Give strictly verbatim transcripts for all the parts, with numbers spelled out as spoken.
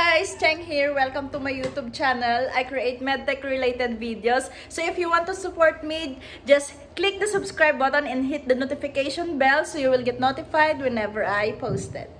guys, Cheng here. Welcome to my YouTube channel. I create medtech related videos. So if you want to support me, just click the subscribe button and hit the notification bell so you will get notified whenever I post it.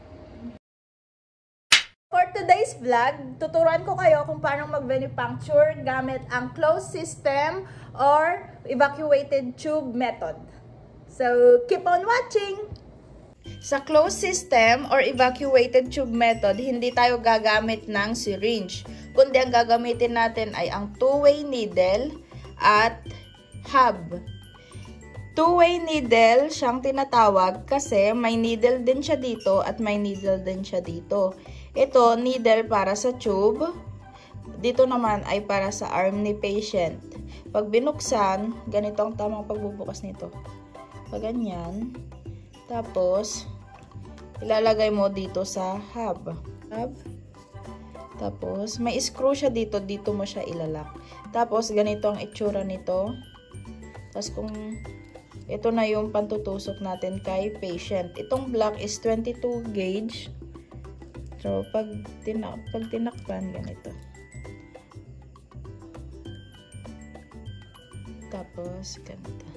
For today's vlog, tuturuan ko kayo kung paano mag-venipuncture gamit ang closed system or evacuated tube method. So keep on watching! Sa closed system or evacuated tube method, hindi tayo gagamit ng syringe. Kundi ang gagamitin natin ay ang two-way needle at hub. Two-way needle siyang tinatawag kasi may needle din siya dito at may needle din siya dito. Ito, needle para sa tube. Dito naman ay para sa arm ni patient. Pag binuksan, ganito ang tamang pagbubukas nito. Pag ganyan. Tapos, ilalagay mo dito sa hub. Hub. Tapos, may screw siya dito. Dito mo siya ilalak. Tapos, ganito ang itsura nito. Tapos, kung ito na yung pantutusok natin kay patient. Itong black is twenty-two gauge. So, pag, tinak pag tinakpan, ganito. Tapos, ganito.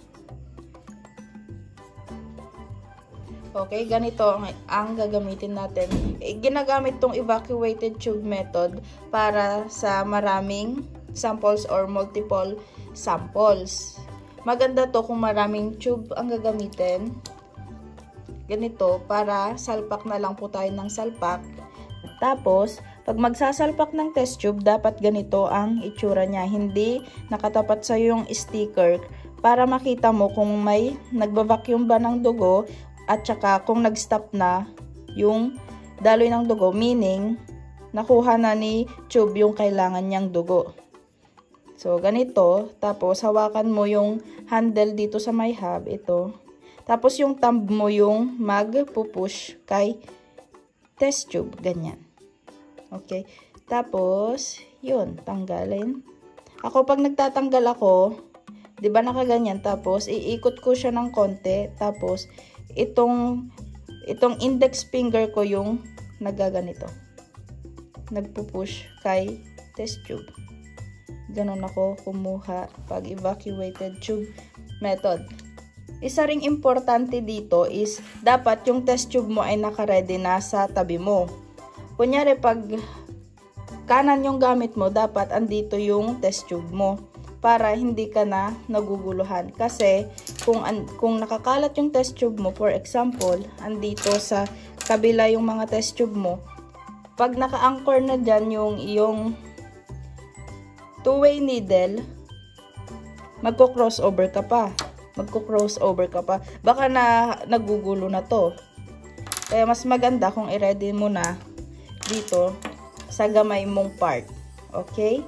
Okay, ganito ang, ang gagamitin natin. E, ginagamit tong evacuated tube method para sa maraming samples or multiple samples. Maganda to kung maraming tube ang gagamitin. Ganito, para salpak na lang po tayo ng salpak. Tapos, pag magsasalpak ng test tube, dapat ganito ang itsura niya. Hindi nakatapat sa yung sticker para makita mo kung may nagba-vacuum ba ng dugo at saka kung nag-stop na yung daloy ng dugo, meaning nakuha na ni tube yung kailangan niyang dugo. So, ganito. Tapos, hawakan mo yung handle dito sa may hub. Ito. Tapos, yung thumb mo yung mag-pupush kay test tube. Ganyan. Okay. Tapos, yun. Tanggalin. Ako, pag nagtatanggal ako, di ba nakaganyan? Tapos, iikot ko siya ng konti. Tapos, itong itong index finger ko yung nagaganito. Nagpupush kay test tube. Ganon ako kumuha pag evacuated tube method. Isa ring importante dito is dapat yung test tube mo ay naka-ready na sa tabi mo. Kunyari pag kanan yung gamit mo, dapat andito yung test tube mo para hindi ka na naguguluhan. Kasi kung kung nakakalat yung test tube mo, for example, andito sa kabila yung mga test tube mo, pag naka-anchor na dyan yung iyong two-way needle, magko-crossover ka pa. Magko-crossover ka pa. Baka na nagugulo na to. Kaya mas maganda kung i-ready mo na dito sa gamay mong part. Okay?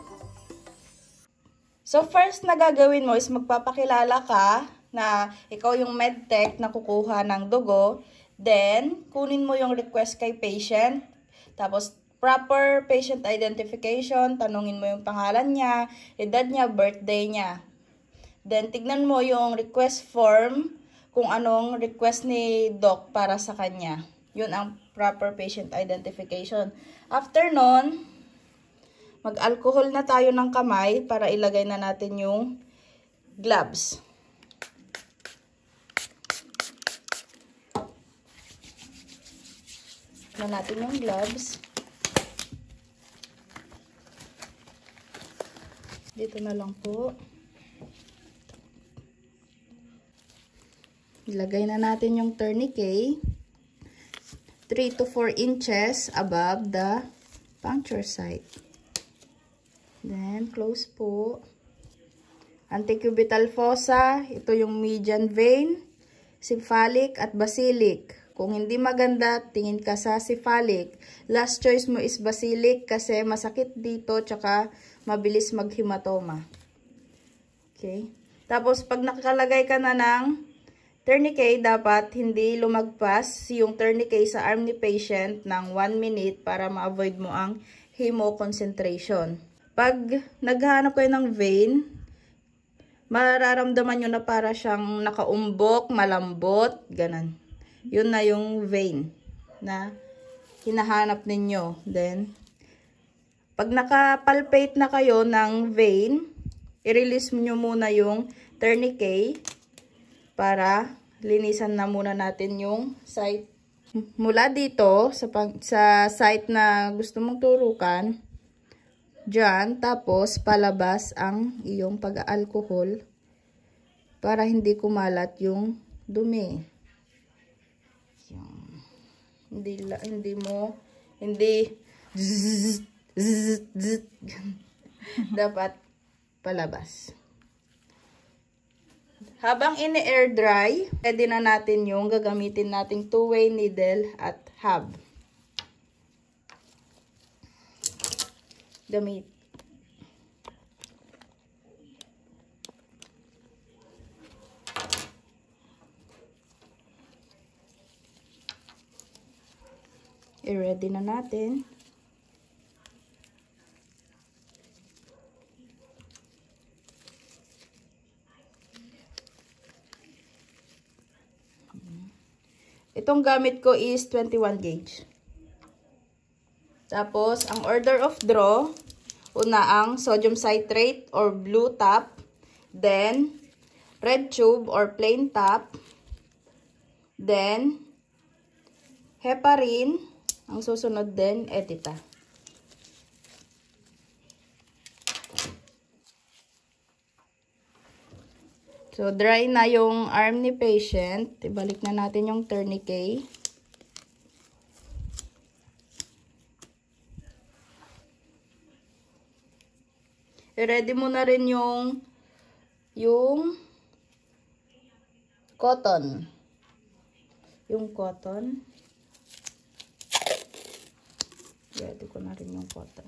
So, first na gagawin mo is magpapakilala ka na ikaw yung medtech na kukuha ng dugo. Then, kunin mo yung request kay patient. Tapos, proper patient identification. Tanungin mo yung pangalan niya, edad niya, birthday niya. Then, tignan mo yung request form kung anong request ni doc para sa kanya. Yun ang proper patient identification. After nun, mag-alcohol na tayo ng kamay para ilagay na natin yung gloves. Na natin yung gloves. Dito na lang po. Ilagay na natin yung tourniquet. three to four inches above the puncture site. Then, close po. Antecubital fossa. Ito yung median vein, cephalic at basilic. Kung hindi maganda, tingin ka sa cephalic. Last choice mo is basilic kasi masakit dito tsaka mabilis maghematoma. Okay. Tapos, pag nakalagay ka na ng tourniquet, dapat hindi lumagpas yung tourniquet sa arm ni patient ng one minute para ma-avoid mo ang hemoconcentration. Pag naghahanap kayo ng vein, mararamdaman nyo na para siyang nakaumbok, malambot, ganan. Yun na yung vein na hinahanap ninyo. Then, Pag nakapalpate na kayo ng vein, i-release nyo muna yung tourniquet para linisan na muna natin yung site. Mula dito, sa, sa site na gusto mong turukan, dyan, tapos palabas ang iyong pag-alcohol para hindi kumalat yung dumi. Yan. Hindi, hindi mo, hindi, zzz, zzz, zzz. Dapat palabas. Habang ini-air dry, pwede na natin yung gagamitin nating two-way needle at hub. Gamit. I-ready na natin. Itong gamit ko is twenty-one gauge. Tapos, ang order of draw, una ang sodium citrate or blue top, then red tube or plain top, then heparin, ang susunod din, Edita. So, dry na yung arm ni patient. Ibalik na natin yung tourniquet. I-ready mo na rin yung yung cotton. Yung cotton. Ready ko na rin yung cotton.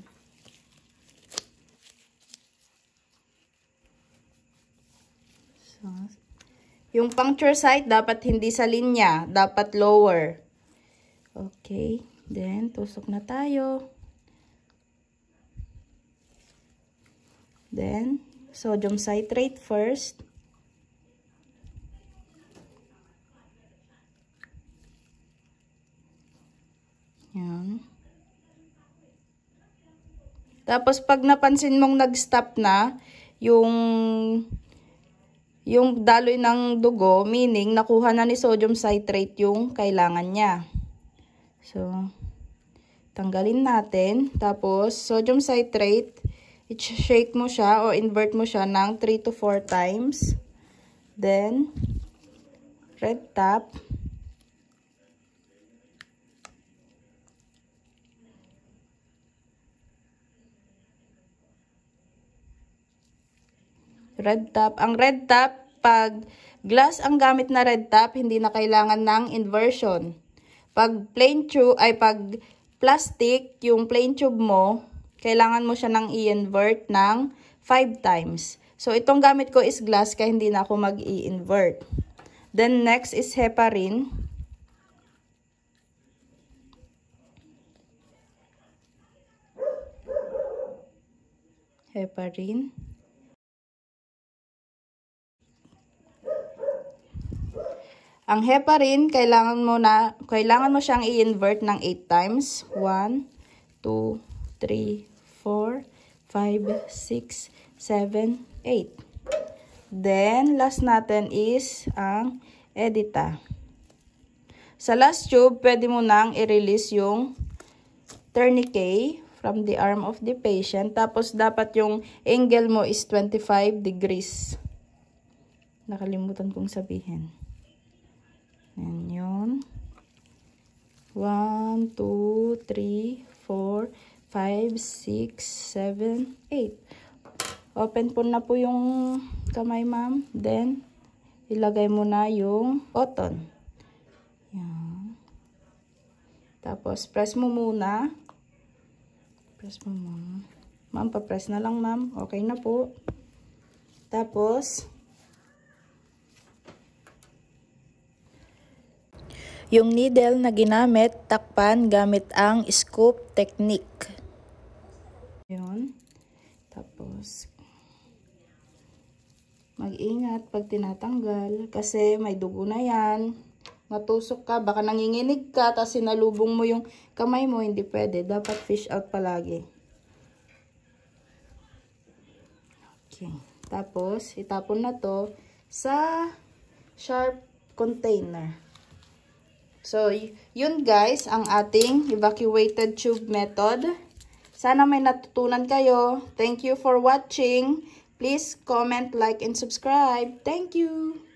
So, yung puncture site dapat hindi sa linya, dapat lower. Okay, then tusok na tayo. Then sodium citrate first. Yan. Tapos pag napansin mong nag-stop na yung yung daloy ng dugo, meaning nakuha na ni sodium citrate yung kailangan niya. So, tanggalin natin. Tapos, sodium citrate, i-shake mo siya o invert mo siya ng three to four times. Then, red top. Red top. Ang red top, pag glass ang gamit na red top, hindi na kailangan ng inversion. Pag plain tube, ay pag plastic, yung plain tube mo, kailangan mo siya nang i-invert ng five times. So, itong gamit ko is glass, kaya hindi na ako mag-i-invert. Then, next is heparin. Heparin. Ang heparin, kailangan mo na, kailangan mo siyang i-invert ng eight times. one, two, three, four, five, six, seven, eight. Then, last natin is ang Edita. Sa last tube, pwede mo nang i-release yung tourniquet from the arm of the patient. Tapos, dapat yung angle mo is twenty-five degrees. Nakalimutan kong sabihin. Yan yun. one, two, three, four, five, six, seven, eight. Open po na po yung kamay, ma'am. Then, ilagay mo na yung cotton. Yan. Tapos, press mo muna. Press mo muna. Ma'am, pa-press na lang, ma'am. Okay na po. Tapos, yung needle na ginamit, takpan gamit ang scoop technique. Yun. Tapos, mag-ingat pag tinatanggal kasi may dugo na yan. Matusok ka, baka nanginginig ka, tapos sinalubong mo yung kamay mo, hindi pwede. Dapat fish out palagi. Okay. Tapos, itapon na to sa sharp container. So, yun guys, ang ating evacuated tube method. Sana may natutunan kayo. Thank you for watching. Please comment, like, and subscribe. Thank you!